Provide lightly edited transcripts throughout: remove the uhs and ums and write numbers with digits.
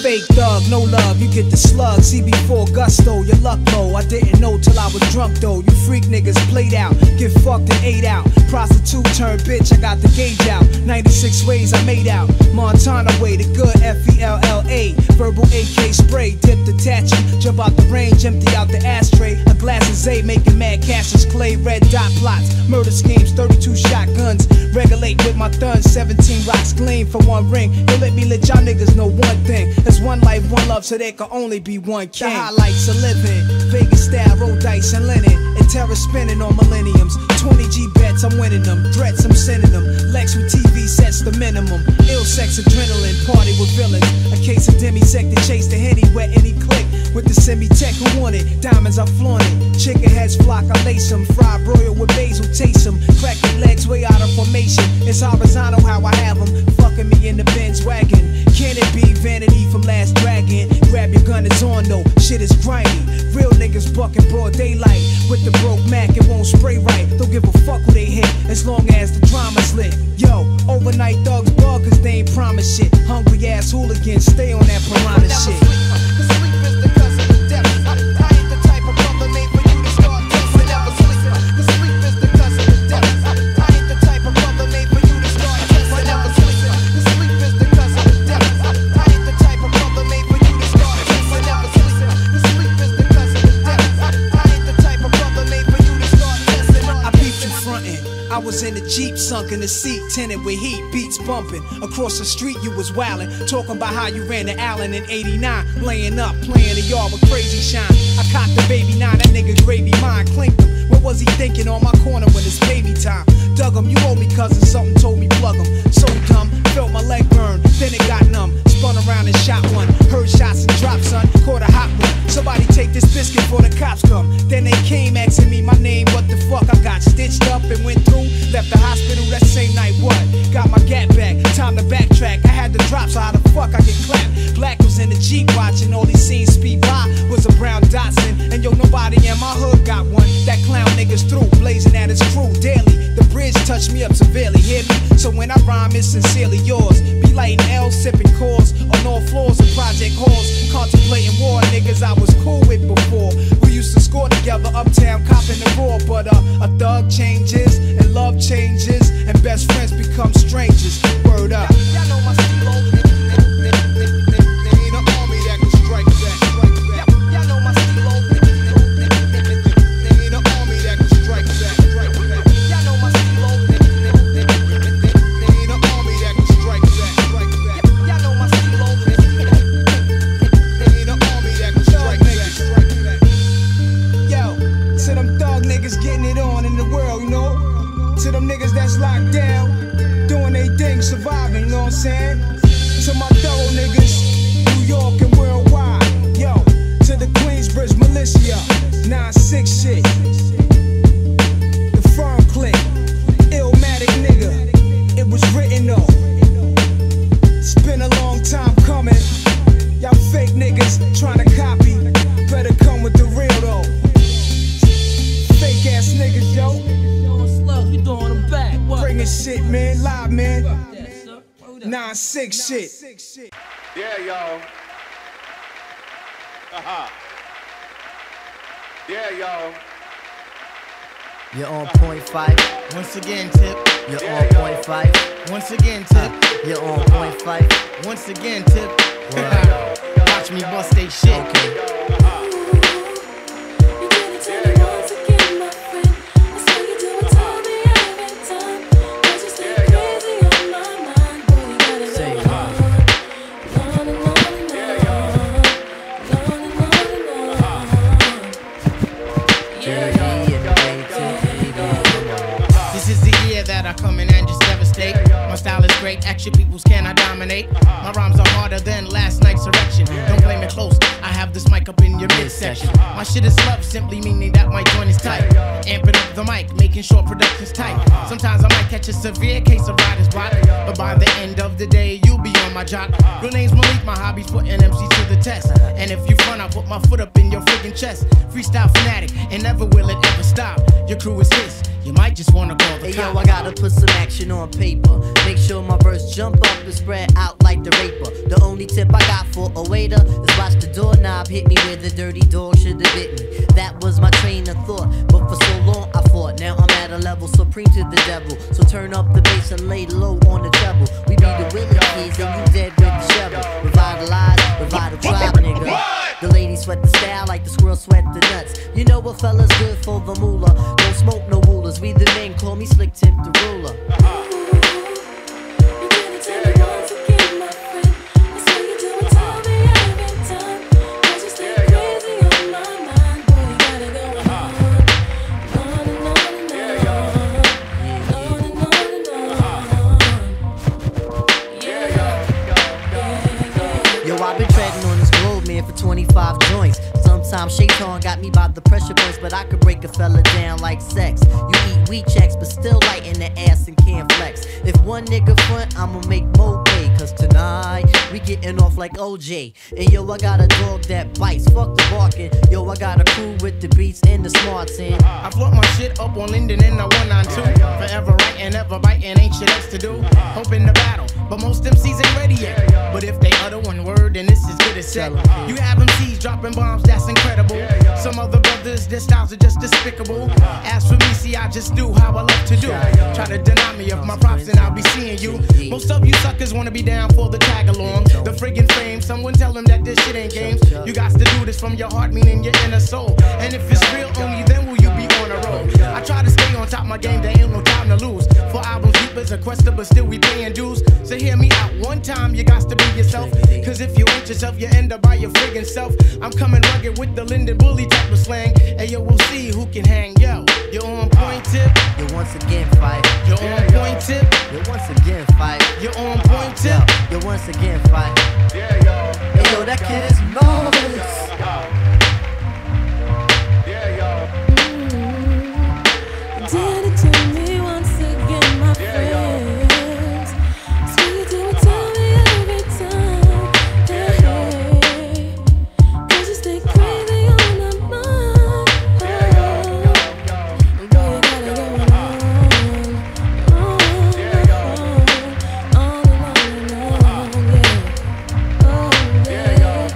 fake thug, no love, you get the slug. CB4 gusto, your luck low. I didn't know till I was drunk though. You freak niggas played out, get fucked and ate out. Prostitute turned bitch, I got the gauge out. 96 ways I made out. Montana way, the good FELLA. Verbal AK spray, dip detaching. Jump out the range, empty out the ashtray. A glass of Zay, making mad Cassius Clay. Red dot plots, murder schemes, 32 shotguns. Regulate with my thuns, 17 rocks gleam for one ring. Don't let me let y'all niggas know one thing. There's one life, one love, so there can only be one king. The highlights of living, Vegas style, roll dice and linen. And terror spinning on millenniums. 20 G bets, I'm winning them. Threats, I'm sending them. Lex with TV sets the minimum. Ill sex, adrenaline, party with villains. A case of demisec to chase the Henny, wet any click. With the semi-tech who want it, diamonds I flaunt it. Chicken heads flock, I lace them. Fried broil with basil, taste them. Crack their legs way out of formation. It's horizontal how I have them. Fucking me in the Benz wagon. Can it be vanity from Last Dragon? Grab your gun, it's on though, shit is grimy. Real niggas bucking broad daylight. With the broke Mac, it won't spray right. Don't give a fuck who they hit, as long as the drama's lit. Yo, overnight thugs bug cause they ain't promise shit. Hungry ass hooligans, stay on that piranha shit. I was in the Jeep, sunk in the seat, tinted with heat, beats bumping. Across the street you was wildin', talking about how you ran to Allen in '89. Laying up, playing the yard with crazy shine. I cocked the baby 9, that nigga gravy mine, clinked him. What was he thinking on my corner when it's baby time? Dug him, you owe me cousin, something told me plug him. So dumb, felt my leg burn, then it got numb. Spun around and shot one, heard shots and dropped son, caught a hot one. Somebody take this biscuit before the cops come. Then they came asking me my name, what the fuck? I got stitched up and went through. Left the hospital that same night, what? Got my gat back, time to backtrack. I had to drop, so how the fuck I get clapped? Black was in the Jeep watching, all he seen speed by was a brown Datsun. And yo, nobody in my hood got one. That clown niggas through, blazing at his crew daily. The bridge touched me up severely, hear me? So when I rhyme, it's sincerely yours. Be lighting L, sipping cores on all floors of project halls. Contemplating war, niggas I was cool with before. We used to score together, uptown, copping the raw. But a thug changes, and love changes, and best friends become strangers. Word up. Y'all know my stilo. There ain't an army that can strike back. Y'all know my stilo. There ain't an army that can strike back. Y'all know my stilo. There ain't an army that can strike back. Y'all know my stilo. There ain't an army that can strike back. Yo, to them thug niggas getting it on in the world, you know? To them niggas that's locked down, doing they thing, surviving, you know what I'm saying? To my thorough niggas, New York and worldwide. Yo, to the Queensbridge militia, 9-6 shit. The firm click, Illmatic nigga, it was written though. It's been a long time coming. Y'all fake niggas trying to copy, better come with the real though. Fake ass niggas, yo. You doing them back? What? Bringing shit, man, live, man. 9-6 shit. Yeah, y'all. Yeah, y'all. You're on point five. Once again, Tip. You're on point five. Once again, Tip. You're on point five. Once again, Tip. Watch me bust they shit. Okay. Action peoples can I dominate? My rhymes are harder than last night's erection. Don't blame it close, I have this mic up in your midsection. My shit is love, simply meaning that my joint is tight. Amping up the mic, making sure production's tight. Sometimes I might catch a severe case of writer's block, but by the end of the day, you'll be on my jock. Real name's Malik, my hobby's putting MCs to the test. And if you front, I'll put my foot up in your friggin' chest. Freestyle fanatic, and never will it ever stop. Your crew is his, you might just wanna call the Hey cops. yo, I gotta put some action on paper. Make sure my verse jump up and spread out like the raper. The only tip I got for a waiter is watch the doorknob hit me where the dirty dog should've bit me. That was my train of thought, but for so long I fought. Now I'm at a level supreme to the devil. So turn up the bass and lay low on the treble. We be the Willie kids and you dead with the shovel. Revitalize, revive the tribe, nigga. The ladies sweat the style like the squirrel sweat the nuts. You know what fella's good for the moolah. Don't smoke no rulers, we the men, call me Slick Tip the ruler. Yo, I've been treading on this globe, man, for 25 joints. Sometimes Shaitan got me by the pressure points, but I could break a fella down like sex. You eat weed checks, but still light in the ass and can't flex. If one nigga front, I'ma make more pay. Cause tonight, we getting off like OJ. And yo, I got a dog that bites, fuck the barking. Yo, I got a crew with the beats and the smarts in. I float my shit up on Linden in the 192. Forever writing, ever biting, ain't shit else to do. Hoping to battle, but most MCs ain't ready yet. But if they utter one word, then this is good as set. You have MCs dropping bombs, that's incredible. Some other brothers, their styles are just despicable. As for me, see, I just do how I love to do. Try to deny me of my props and I'll be seeing you. Most of you suckers wanna be down for the tag along. The friggin' fame, someone tell them that this shit ain't games. You got to do this from your heart, meaning your inner soul. And if it's real, only then will you be on a roll. I try to stay on top of my game, there ain't no time to lose. 4 albums deep as a quester, but still we paying dues. So hear me out one time, you got to be yourself. Cause if you ain't yourself, you end up by your friggin' self. I'm coming rugged with the Linden Bully type of slang. Hey yo, we'll see who can hang. Yo, you're on point tip. You once again fight. You're on point tip. You once again fight. You're on point tip. You once again fight. Hey yo, that kid is marvelous. Did it to me once again, my friends. Sweet do it to me every time. Hey, 'cause you stay crazy on my mind. Oh, boy, you got it going on and on, yeah. Oh, yeah.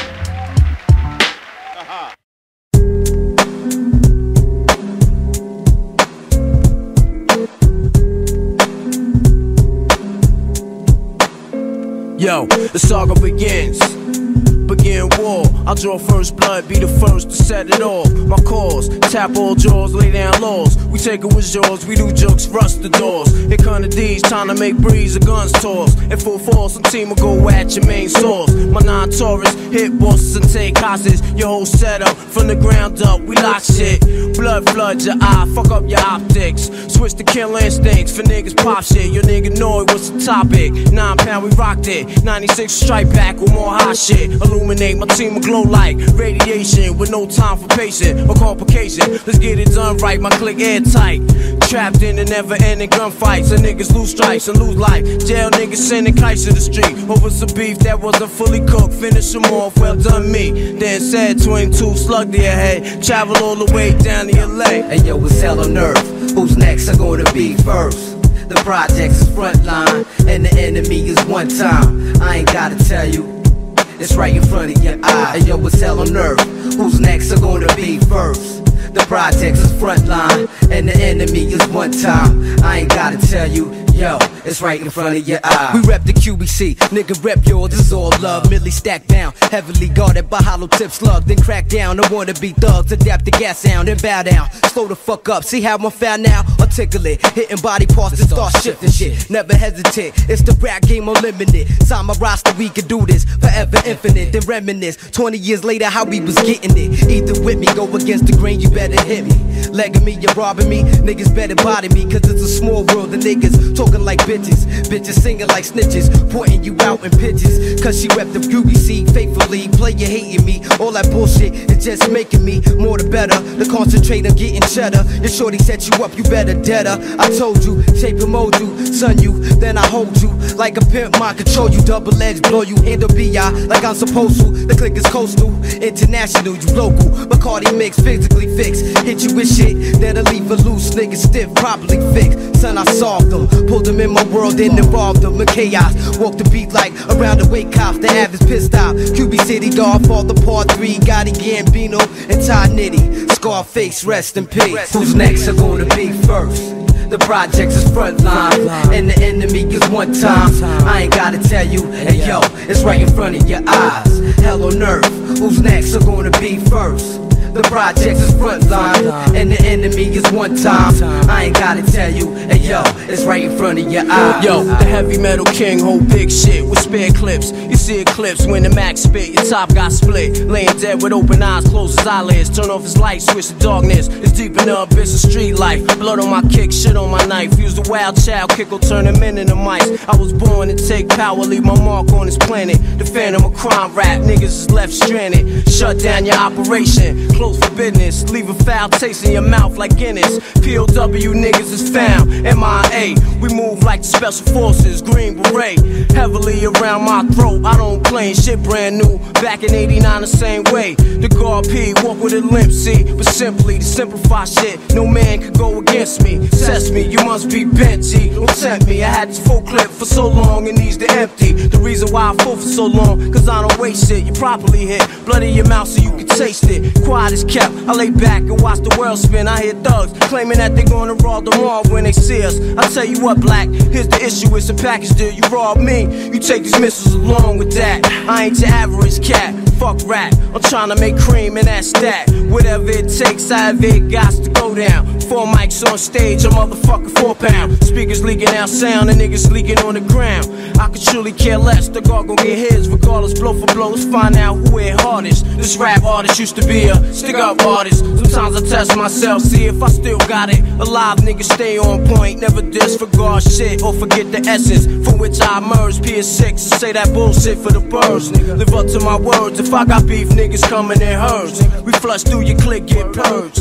Yo, the saga begins. Begin war, I'll draw first blood, be the first to set it off. My cause, tap all jaws, lay down laws. We take it with yours, we do jokes, rust the doors. Here come the D's, time to make breeze, the guns toss. In full force, some team will go at your main source. My non-Taurus, hit bosses and take hostages. Your whole setup, from the ground up, we lock shit. Blood flood your eye, fuck up your optics. Switch to kill instincts, for niggas pop shit. Your nigga know it, what's the topic? 9 pound, we rocked it. 96 strike back with more hot shit. Illuminate, my team will glow like radiation with no time for patient or complication. Let's get it done right, my click airtight. Trapped in the never-ending gunfights, and niggas lose stripes and lose life. Jail niggas sending kites to the street over some beef that wasn't fully cooked. Finish them off, well done me. Then said 22 slug to your head. Travel all the way down to LA. Hey yo, it's hell on earth. Who's next are gonna be first? The projects is frontline, and the enemy is one time. I ain't gotta tell you, it's right in front of your eye. Hey yo, it's hell on earth. Who's next are gonna be first? The projects is frontline, and the enemy is one time. I ain't gotta tell you, yo, it's right in front of your eye. We rep the QBC, nigga rep yours, this is all love. Millie stacked down, heavily guarded by hollow tip slug. Then crack down, I wanna be thugs, adapt the gas sound, then bow down. Slow the fuck up, see how I'm found now? Articulate, hitting body parts to start shifting shit. Never hesitate, it's the rap game unlimited. Sign my roster, we can do this, forever infinite. Then reminisce, 20 years later how we was getting it. Either with me, go against the grain, you better hit me. Legging me, you're robbing me, niggas better body me. Cause it's a small world, the niggas talk talking like bitches. Bitches singing like snitches, pointing you out in pitches. Cause she repped the QBC faithfully. Player hating me, all that bullshit is just making me more the better. To concentrate on getting cheddar. Your shorty set you up, you better dead her. I told you, shape and mold you, son you, then I hold you. Like a pimp, mind control you, double edge, blow you, handle B.I. like I'm supposed to. The click is coastal, international, you local. Bacardi mix, physically fixed. Hit you with shit that'll leave a loose nigga stiff, properly fixed. Son, I solved them, pulled them in my world and involved them in chaos. Walk the beat like around the wake cops, the average pissed out. QB City, Godfather, Part 3, Gotti Gambino, and Ty Nitty. Scarface, rest in peace. Who's next are gonna be first? The projects is frontline, and the enemy is one time. I ain't gotta tell you, hey yo, it's right in front of your eyes. Hell on earth, who's next are gonna be first? The projects is frontline, and the enemy is one time. I ain't gotta tell you, hey yo, it's right in front of your eyes. Yo, the heavy metal king hold big shit with spare clips. You see eclipse when the Mac spit, your top got split. Laying dead with open eyes, close his eyelids. Turn off his light, switch to darkness. It's deep in the abyss of street life. Blood on my kick, shit on my knife. Use the wild child kick will turn them into mice. I was born to take power, leave my mark on this planet. The phantom of crime rap, niggas is left stranded. Shut down your operation, close for business. Leave a foul taste in your mouth like Guinness. POW niggas is found, MIA. We move like the special forces, Green Beret. Heavily around my throat, I don't claim shit brand new. Back in 89 the same way. The guard P, walk with a limp, see. But simply to simplify shit, no man could go against me. Test me, you must be bent, G. Don't tempt me, I had this full clip for so long, it needs to empty. The reason why I full for so long, cause I don't waste shit. You properly hit, blood in your mouth so you can taste it. Quiet as kept, I lay back and watch the world spin. I hear thugs claiming that they gonna rob them all when they see us. I tell you what, black, here's the issue, it's a package deal. You rob me, you take these missiles along with that. I ain't your average cat, fuck rap. I'm trying to make cream and that's that. Whatever it takes, however it got to go down. 4 mics on stage, a motherfucker 4 pound. Speakers leaking out sound and niggas leaking on the ground. I could truly care less, the guard gon' get his regardless, blow for blow. Let's find out who hit hardest. This rap artist used to be a stick up artist. Sometimes I test myself, see if I still got it. Alive niggas stay on point, never disregard shit or forget the essence from which I emerged. PS6 and say that bullshit for the birds. Live up to my words, if I got beef, niggas coming in herds. We flush through your clique, get purged.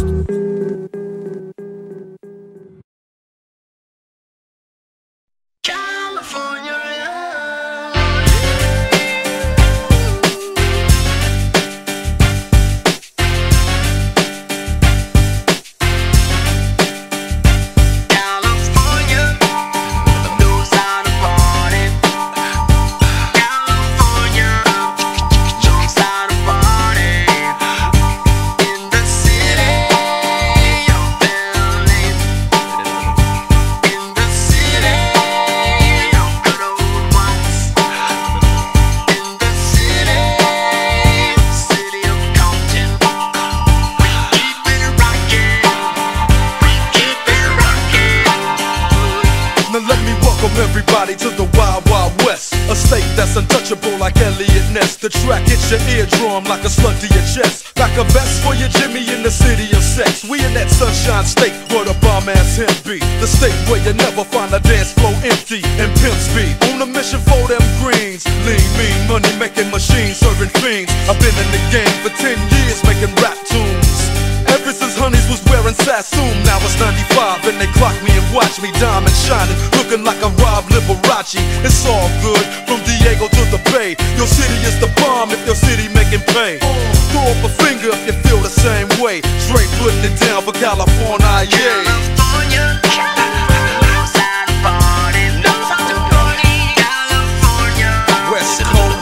Everybody to the Wild Wild West, a state that's untouchable like Elliot Ness. The track hits your eardrum like a slug to your chest. Back a vest for your Jimmy in the city of sex. We in that sunshine state where the bomb ass him be. The state where you never find a dance floor empty and pimp speed. On a mission for them greens. Lean, mean, money making machines serving fiends. I've been in the game for 10 years making rap tunes. Ever since Honeys was wearing Sassoon, now it's 95 and they clock me and watch me diamond shining, looking like I'm Rob Liberace. It's all good, from Diego to the Bay. Your city is the bomb if your city making pay. Throw up a finger if you feel the same way. Straight putting it down for California, yeah. West Coast.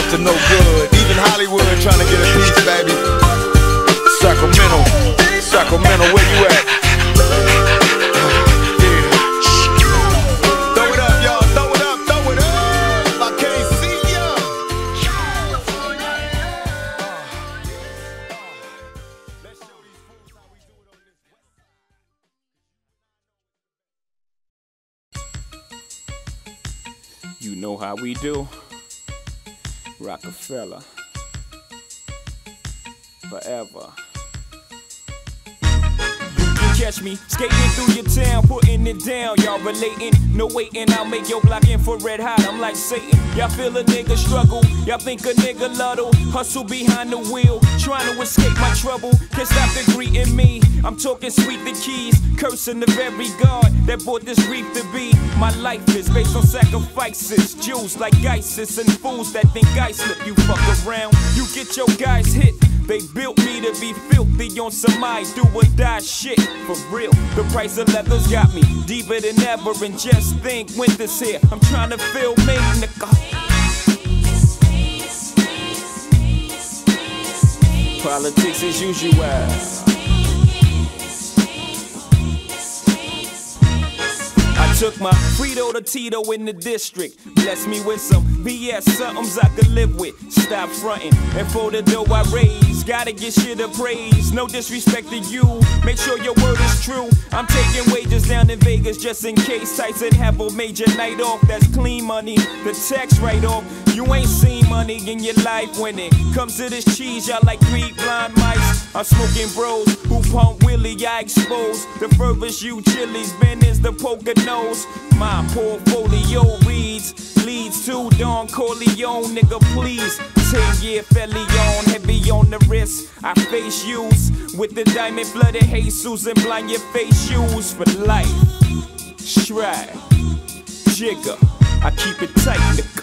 to no good. Even Hollywood trying to get a piece, baby. Sacramento, where you at? Throw it up, y'all, throw it up, throw it up. I can't see ya. Let's show these fools how we do it on this. You know how we do. Rockefeller. Forever. Catch me skating through your town, putting it down. Y'all relating, no waiting. I'll make your block infrared hot. I'm like Satan. Y'all feel a nigga struggle. Y'all think a nigga luddle. Hustle behind the wheel, trying to escape my trouble. Can't stop the greeting me. I'm talking sweet the keys, cursing the very God that brought this grief to be. My life is based on sacrifices. Jews like ISIS and fools that think I slip. You fuck around, you get your guys hit. They built me to be filthy on some I do or die shit. For real, the price of leather's got me deeper than ever. And just think, winter's here, I'm trying to feel me, nigga. Politics as usual. Took my Frito to Tito in the district. Bless me with some BS, somethings I could live with. Stop fronting, and for the dough I raise, gotta get shit of praise. No disrespect to you, make sure your word is true. I'm taking wages down in Vegas just in case Tyson have a major night off. That's clean money, the tax write-off. You ain't seen money in your life when it comes to this cheese. Y'all like 3 blind mice. I'm smoking bros who pump Willie, I expose. The furthest you chilies been is the Poconos. My portfolio leads to Don Corleone, nigga, please. 10-year felon, heavy on the wrist. I face use with the diamond flooded Jesus and blind your face shoes for life. Stride, jigger, I keep it tight, nigga.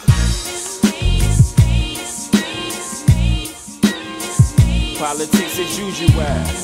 Politics as usual.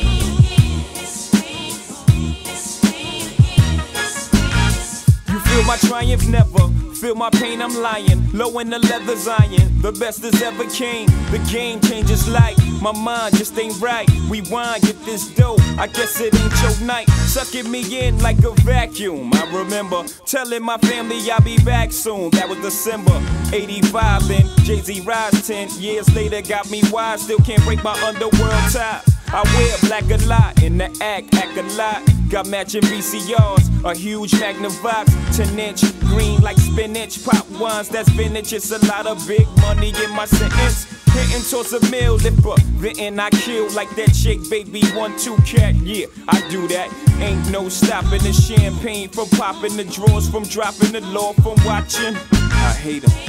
Feel my triumph never, feel my pain, I'm lying. Low in the leather's iron, the best that's ever came. The game changes like my mind just ain't right. Rewind, get this dope, I guess it ain't your night. Sucking me in like a vacuum. I remember telling my family I'll be back soon. That was December 85, then Jay-Z rise 10 years later. Got me wise, still can't break my underworld tie. I wear black a lot, in the act a lot. Got matching VCRs, a huge Magnavox, 10-inch, green like spinach. Pop ones, that's vintage, it's a lot of big money in my sentence. Hitting towards a meal, lipper, venting I kill like that chick, baby, 1-2 cat, yeah, I do that. Ain't no stopping the champagne from popping, the drawers from dropping, the law from watching. I hate 'em.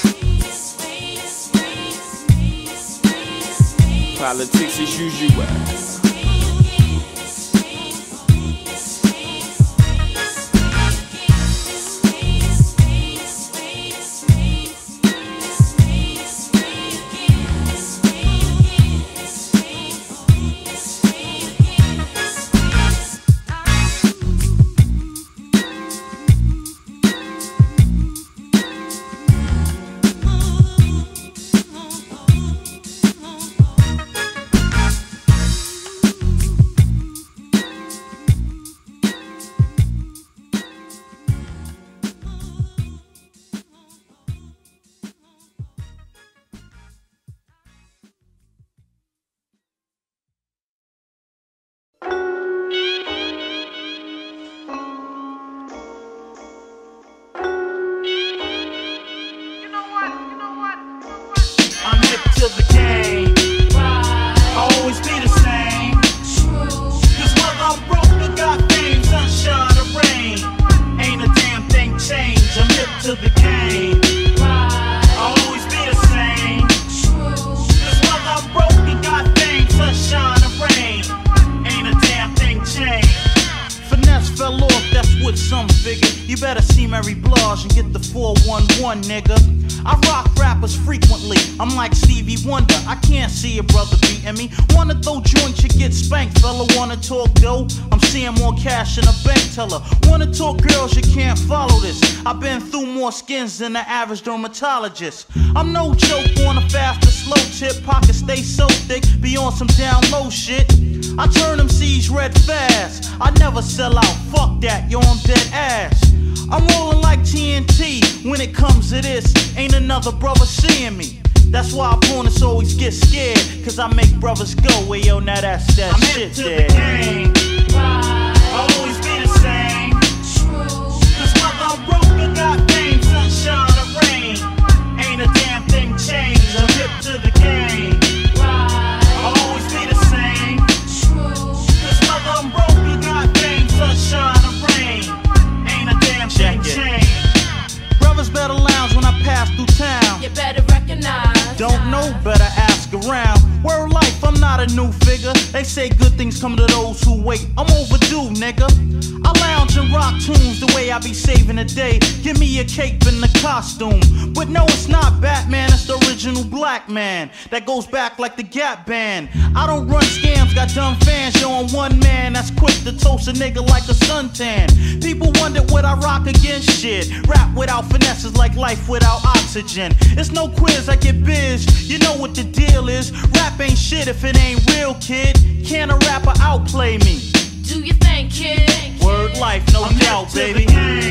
Politics as usual. garage and get the 411, nigga. I rock rappers frequently, I'm like Stevie Wonder. I can't see a brother beating me. Wanna throw joints, you get spanked, fella. Wanna talk dough? I'm seeing more cash in a bank teller. Wanna talk girls, you can't follow this. I've been through more skins than the average dermatologist. I'm no joke on a fast or slow tip. Pockets stay so thick, be on some down low shit. I turn them C's red fast. I never sell out, fuck that, yo, I'm dead ass. I'm rolling like TNT when it comes to this. Ain't another brother seeing me. That's why opponents always get scared, cause I make brothers go, well, yo, now that's that I'm shit there. I'm hip to the game, I'll always be the same. Cause whether I'm broke or got fame, sunshine or rain, ain't a damn thing changed. I'm hip to the game, I'll always be the same. Cause whether I'm broke or got fame, sunshine or rain, ain't a damn thing changed. Brothers better lounge when I pass through town. You better recognize. Don't know, better ask around. Word life, I'm not a new figure. They say good things come to those who wait. I'm overdue, nigga. I lounge and rock tunes the way I be saving the day. Give me a cape and a costume. But no, it's not Batman, it's the original black man that goes back like the Gap Band. I don't run scams, got dumb fans. Yo, I'm one man that's quick to toast a nigga like a suntan. People wonder what I rock against shit. Rap without finesse is like life without oxygen. It's no quiz, I get biz. You know what the deal is. Rap ain't shit if it ain't real, kid. Can a rapper outplay me? Do you think, kid? Word life, no I'm doubt, baby.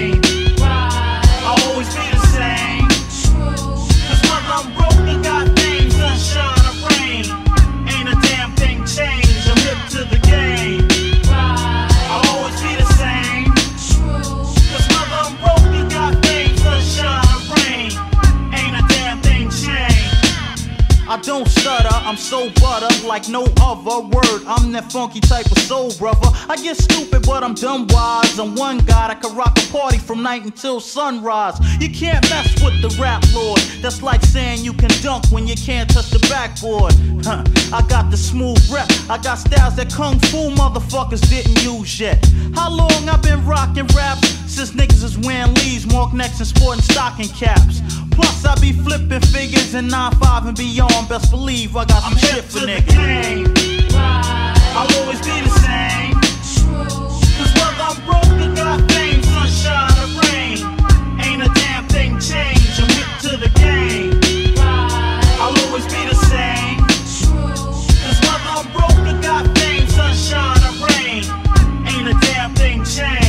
I'll always be the same. Cause whether I'm broke or got fame, sunshine or rain, ain't a damn thing changed. I'm hip to the game. I'll always be the same. Cause whether I'm broke or got fame, sunshine or rain, ain't a damn thing changed. I don't stutter, I'm so butter like no other word. I'm that funky type of soul brother. I get stupid, but I'm dumb wise. I'm one guy that can rock a party from night until sunrise. You can't mess with the rap lord. That's like saying you can dunk when you can't touch the backboard. Huh. I got the smooth rep. I got styles that kung fu motherfuckers didn't use yet. How long I been rocking raps? Since niggas is wearing leaves, mark necks and sporting stocking caps. Plus I be flipping figures in 9-5 and beyond. Best believe I got some shit for niggas. I'll always be the same. Cause whether I'm broke or got fame, sunshine or rain, ain't a damn thing changed. I'm hip to the game. I'll always be the same. Cause whether I'm broke or got fame, sunshine or rain, ain't a damn thing changed.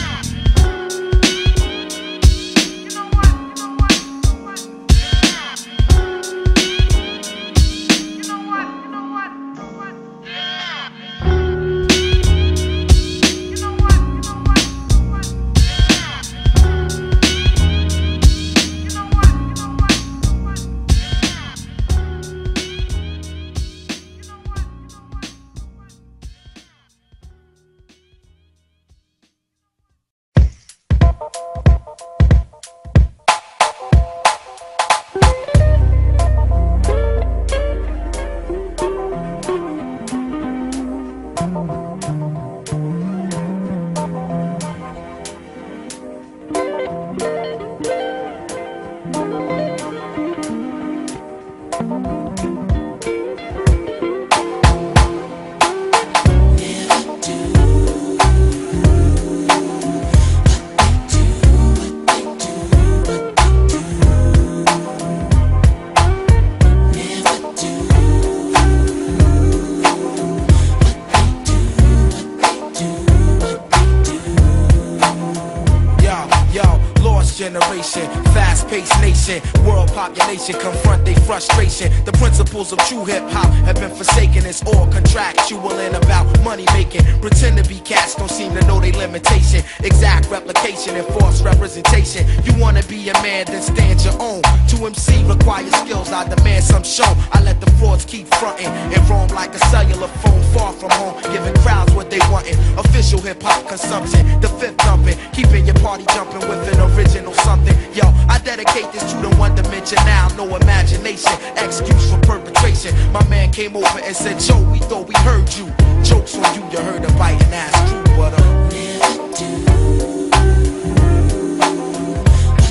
Generation, fast-paced nation, world population confront their frustration. The principles of true hip-hop have been forsaken. It's all contractual and about money making. Pretend to be cats, don't seem to know their limitation. Exact replication and false representation. You wanna be a man, then stand your own. To MC requires skills, I demand some show. I let the frauds keep fronting and roam like a cellular phone far from home, giving crowds what they wantin'. Official hip-hop consumption, the fifth dumping, keeping your party jumping with an original something. Yo, I dedicate this to the one dimension now, no imagination, excuse for perpetration. My man came over and said, Joe, we thought we heard you. Jokes on you, you heard a biting ass true, but never do.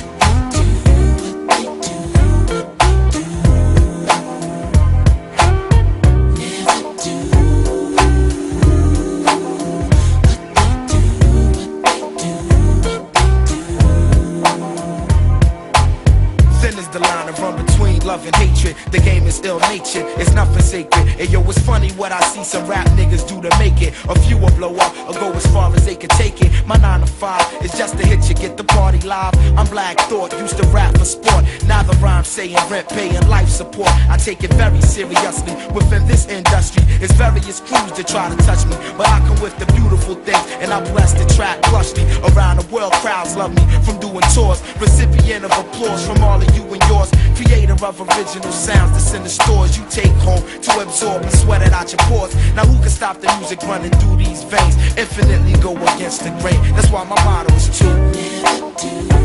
see some rap niggas do to make it. A few will blow up or go as far as they can take it. My 9 to 5 is just to hit you, get the party live. I'm Black Thought, used to rap for sport. Now the rhyme saying rent, paying life support. I take it very seriously. Within this industry, it's various crews that try to touch me, but I come with the beautiful things, and I bless the track plushly. Around the world, crowds love me from doing tours. Recipient of applause from all of you and yours. Creator of original sounds that's in the stores you take home to absorb and sweat it out your pores. Now who can stop the music running through these veins? Infinitely go against the grain. That's why my motto is to never do.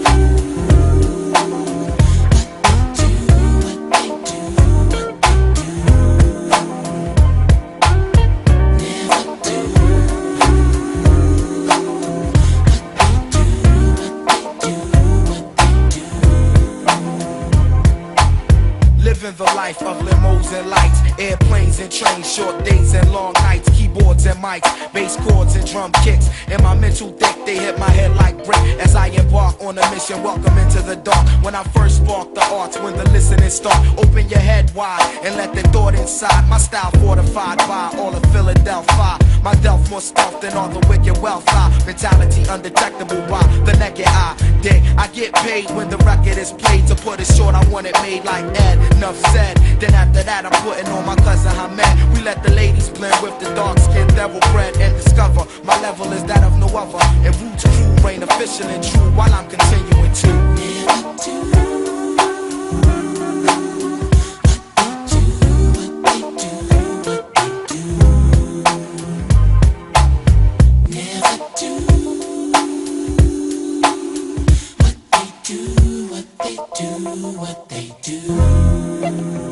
Living the life of limos and lights, airplanes and trains, short days and long nights, keyboards and mics, bass chords and drum kicks. In my mental thick, they hit my head like brick as I embark on a mission. Welcome into the dark. When I first spark the arts, when the listening start, open your head wide and let the thought inside. My style fortified by all of Philadelphia. My delf more stealth than all the wicked wealth. Mentality undetectable by the naked eye. Dig, I get paid when the record is played. To put it short, I want it made like Ed. Enough said. Then after that, I'm putting on my cousin Hamed. We let the ladies blend with the dark skin devil bread and discover my level is that of no other. And Roots crew reign official and true while I'm continuing to never do. What they do.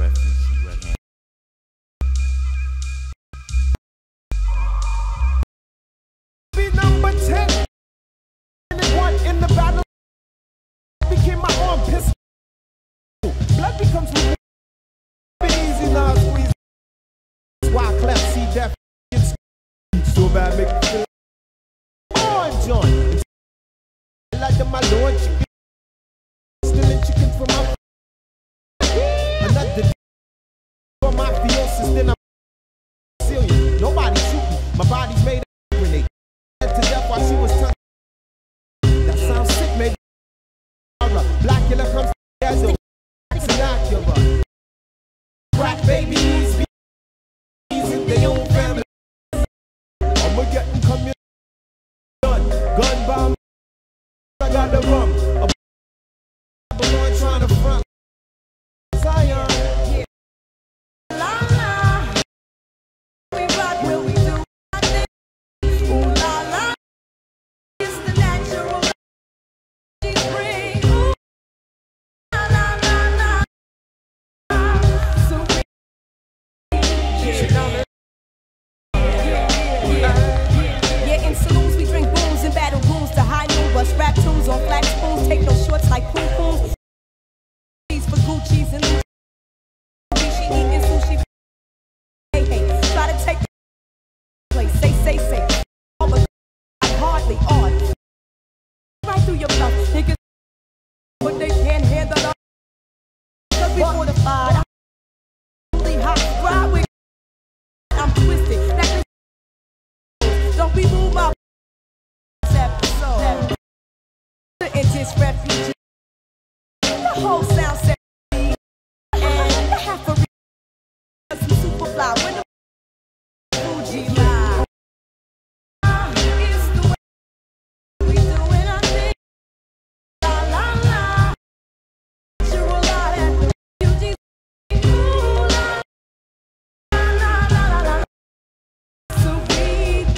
Be number 10. And one in the battle became my arm pistol. Blood becomes easy now, squeeze. Why clap, see that so bad, make me feel on John. Like the my lord chicken. Stealing chicken from my another for my theosis, then I'm Sicilian. Nobody shoot me. My body's made of grenade. To death while she was touching. That sounds sick, maybe. Blackula comes as a Sinacula. Crack babies, in their own family. I'ma get them coming. Gun bomb. I got the rum. A boy trying to front. Zion. Yeah. La la. We rock where we do. Ooh la la. It's the natural. She's free. Ooh la la la la. So yeah, in saloons we drink booze and battle goons to high noon, bust rap tunes on flat spoons, take no shorts like poom pooms. These for Gucci's and Louis. She eating sushi. Hey, hey, try to take the place. Say. All but I'm hardly on. Right through your bluff, niggas, but they can't handle us. Cause we fortified. I'm hot, ride with. I'm twisted. That don't be moved my episode. And just refugee. The whole sound set me. And the half a some super fly when the Fuji lie. It's the way we doing our thing. La la la. You're a lot at the refugees. Ooh la la la la la. So we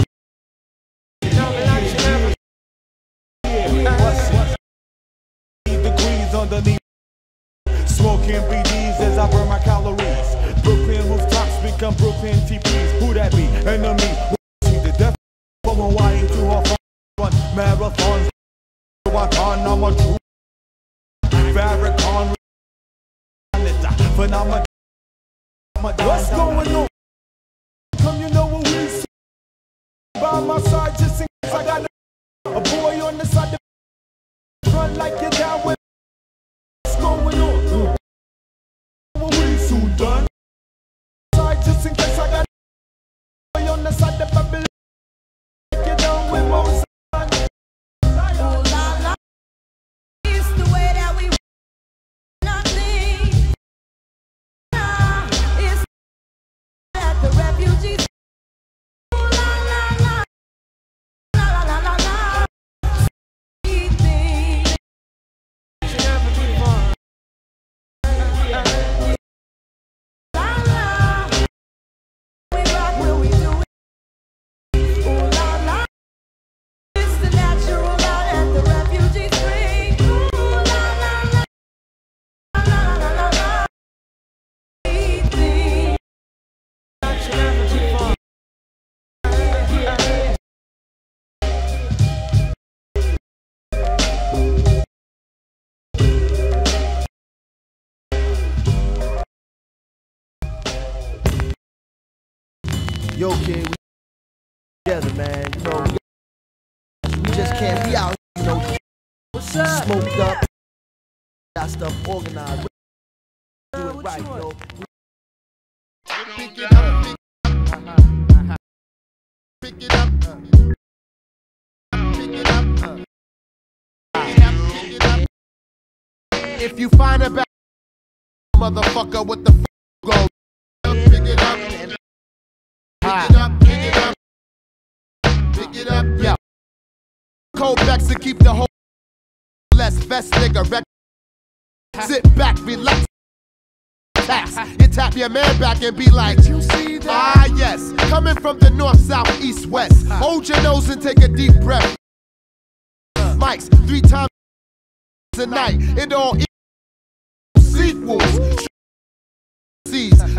degrees underneath, smoking BDs as I burn my calories. Brooklyn rooftops become Brooklyn TPs. Who that be? Enemy. See the death from Hawaii to Hawthorne. Run marathons. I'm a true Farrakhan. Phenomenal. What's going on? Come, you know what we see. By my side, just in case I got a boy on the side of run like you're down with. What's going on? What we soon done? Side just in case I got a boy on the side of Babylon. Like you're down with Moses. Oh la la, it's the way that we nothing. It's at the refugees. Yo, kid, we together, man. You know, we just can't be out, you know, smoked up, got stuff organized. Do it right, yo. Pick it up, pick it up, pick it up, pick it up. If you find a bad motherfucker, what the fuck go? Pick it up. Pick it up, pick it up, pick it up, yeah. Cold backs to keep the whole less vest nigga. Sit back, relax. Tax. You tap your man back and be like, you see that? Ah, yes. Coming from the north, south, east, west. Hold your nose and take a deep breath. Mics 3 times a night. It all sequels.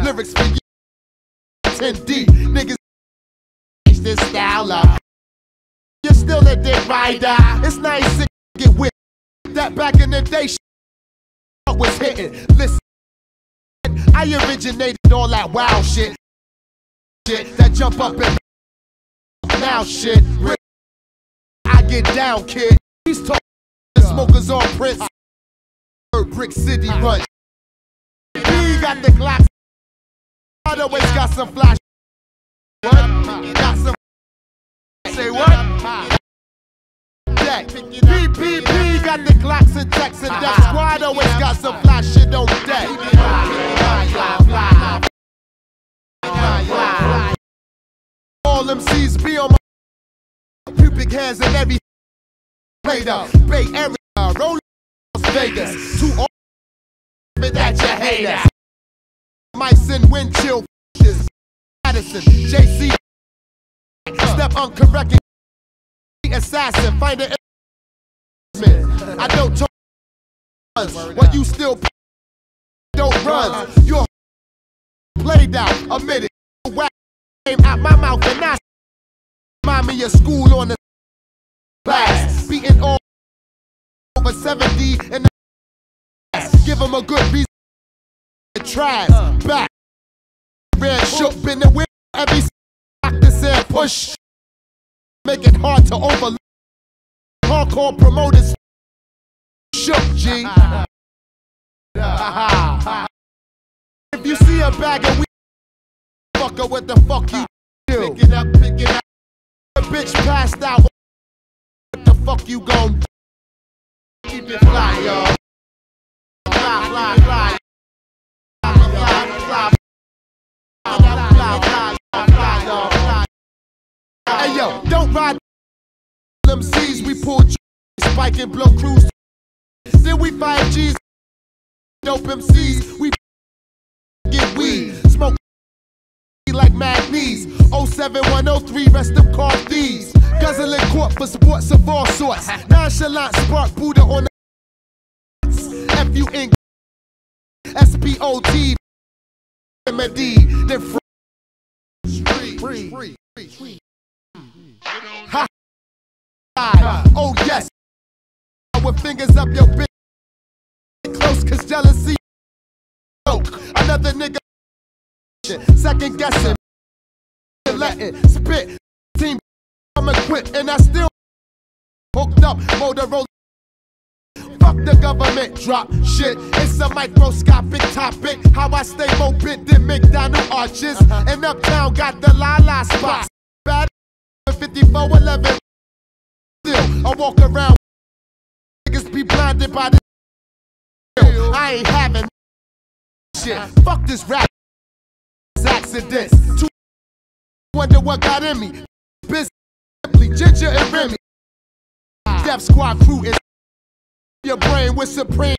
lyrics for you. 10 deep, niggas change this style up. You're still a dick rider. It's nice to get with that back in the day shit was hitting. Listen, I originated all that wild shit. Shit that jump up and now shit. I get down, kid. These talk smokers on Prince. Brick City run. We got the Glocks. I always got some flash. What? Got some. Say what? Deck. PPP got the Glocks and Tex and Deck. Squad always got some flash shit on deck. All MCs be on my pubic hairs and everything. Played up. Bay Area, Rolling Las Vegas. Too old that you haters. Mice and wind chill. Madison, JC. Step uncorrected. Assassin, find it. I don't talk. What you still don't run. You're played out. Admit it. Whack came out my mouth and I remind me of school on the class. Beating all over 70 in the ass. Give them a good reason to trash. Back. Red shook, been the whip. Every doctor said push. Make it hard to overlook. Hardcore promoters shook, G. If you see a bag of weed, fucker, what the fuck you do? Pick it up, pick it up. A bitch passed out. What the fuck you gon' do? Keep it fly, y'all. Fly, fly, fly. Hey yo, don't ride them C's, we pull spike and blow crews. Then we 5Gs, dope MCs, we get weed, smoke like Magnes. 07103, rest of car thieves. Guzzling court for sports of all sorts. Nonchalant spark Buddha on the FUN SPOT MD, then free. Ha. Oh yes. With fingers up your bitch. Close cause jealousy. Another nigga. Second guessing. Letting spit. Team I'm equipped and I still hooked up Motorola. Fuck the government, drop shit. It's a microscopic topic. How I stay moped than McDonald arches. And uptown got the la-la spots. Bad 5411. Still, I walk around. Niggas be blinded by the. I ain't having shit. Fuck this rap. Accidents. Wonder what got in me. Business simply Ginger and Remy. Death Squad crew is your brain with supreme.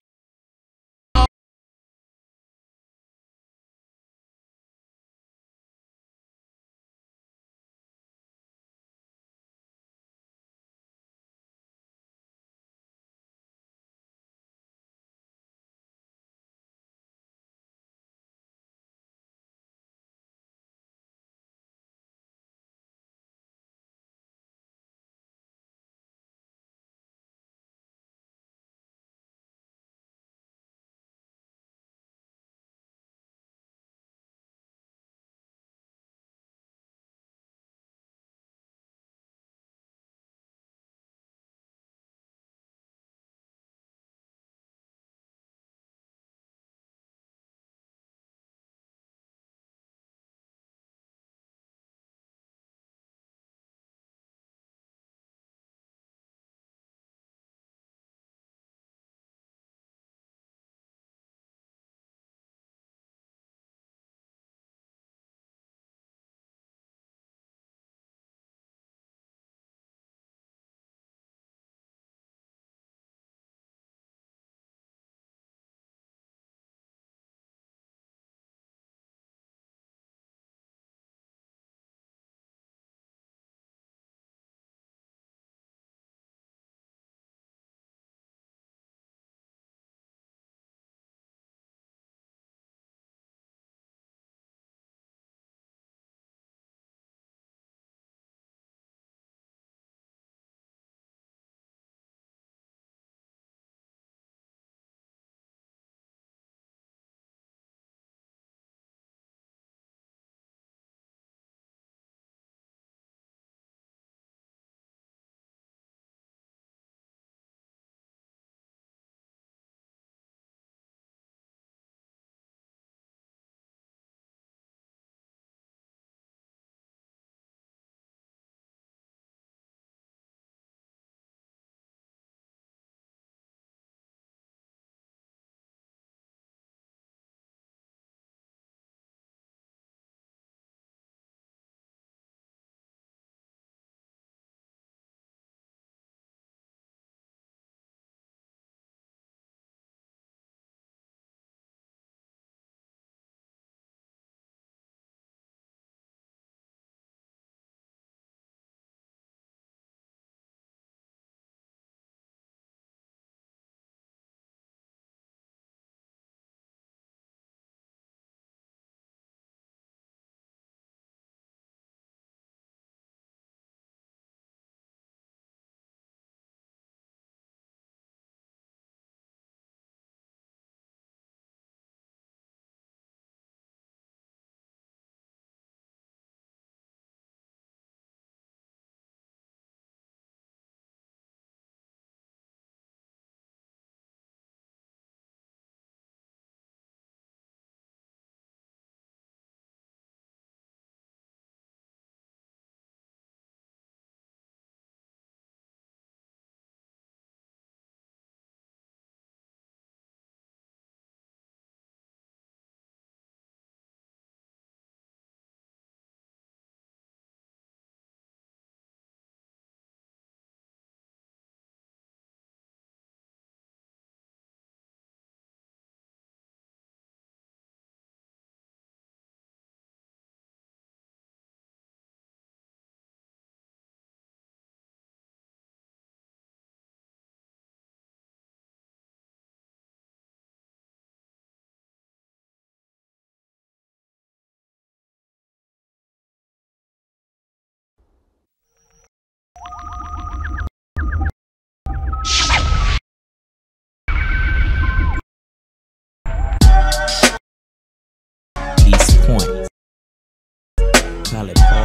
Salad Paul.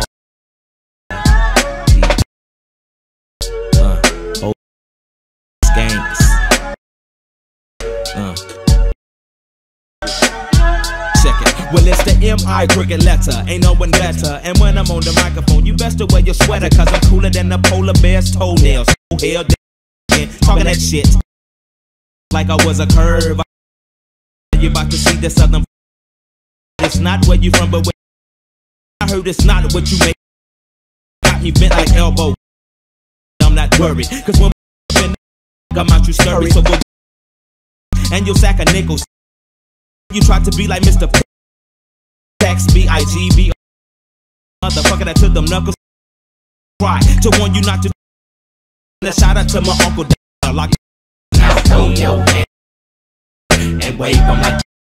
Old Skanks. Check it. Well, it's the M.I. cricket letter. Ain't no one better. And when I'm on the microphone, you best to wear your sweater, cause I'm cooler than the polar bear's toenails. So hell, talking that shit like I was a curve. You about to see the southern. It's not where you from, but where I heard it's not what you make. Got me bent like elbow. I'm not worried, cause when I'm out you scurry. So go and you'll sack a nickels. You try to be like Mr. P. Tax B-I-G-B. Motherfucker that took them knuckles. Try to warn you not to. And a shout out to my uncle. Like now throw your hand and wave them like.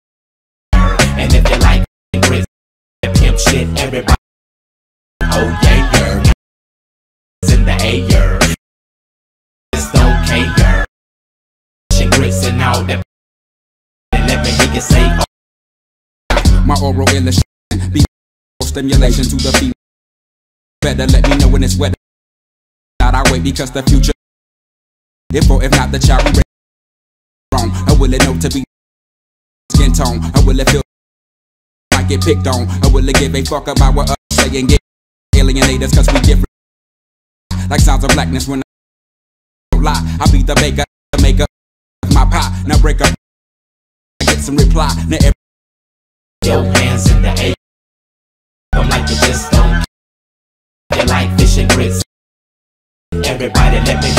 And if you like grits, pimp shit, everybody. Oh yeah, girl. It's in the air. Just don't care. Shit grits and all that. And let me hear you say, oh. My oral in the be stimulation to the feet. Better let me know when it's wetter. Not I wait because the future. If or if not the child we wrong. I will it know to be skin tone. I will it feel might get picked on. I will it give a fuck about what us saying. Get alienators cause we different. Like sounds of blackness when I don't lie. I be the baker, the maker of my pie. Now break up. I get some reply. Now your hands in the air. I'm like you just don't. You like fish and grits. Everybody let me hear.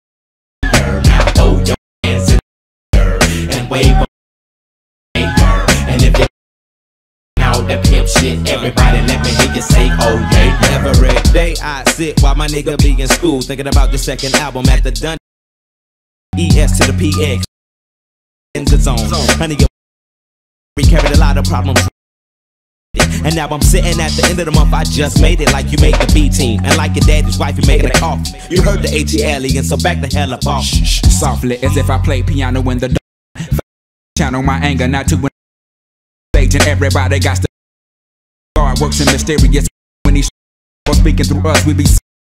Now throw your hands in the air and wave them. And if you now that pimp shit, everybody let me hear you say, oh yeah. Every day I sit while my nigga be in school, thinking about the second album at the Dun. ES to the PX in the zone. Honey, we carried a lot of problems. And now I'm sitting at the end of the month, I just made it like you made the B team. And like your daddy's wife, you making a coffee. You heard the ATL, so back the hell up off. Softly, as if I play piano in the channel my anger, not to win stage. And everybody got to God works in mysterious when he's speaking through us, we be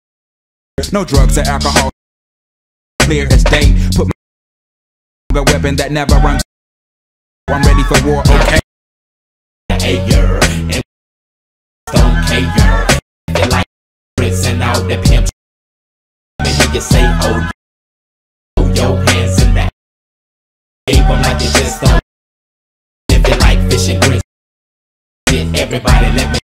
no drugs or alcohol. Clear as day, put my weapon that never runs. I'm ready for war, okay? Hey, girl, and don't care. You like grits and all the pimps. Let me hear you say, oh, throw your hands in that. Wave them like you just don't. If you like fish and grits, get everybody, let me